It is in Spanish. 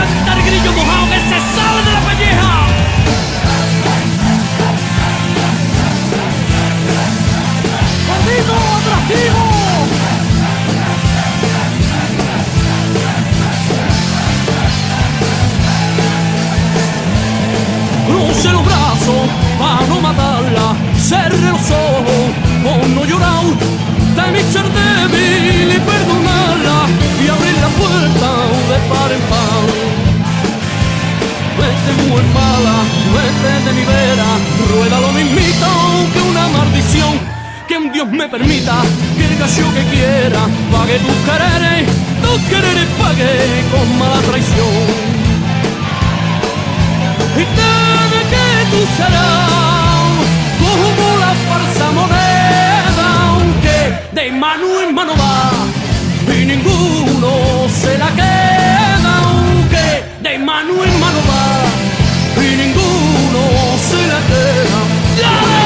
cantar grillo mojado que se sale de la pelleja. ¡Bandido atractivo! Cruce los brazos para no matarla, cerré los ojos por no llorar, temí ser débil y perdonarla y abrir la puerta de par en par. Vete muy mala, vete de mi vera, rueda lo mismito que una maldición, que un Dios me permita que el gallo que quiera pague tus quereres pague con mala traición. Y cada que tú serás como la falsa moneda, aunque de mano en mano va y ninguno se la queda, aunque de mano en mano va y ninguno se la queda.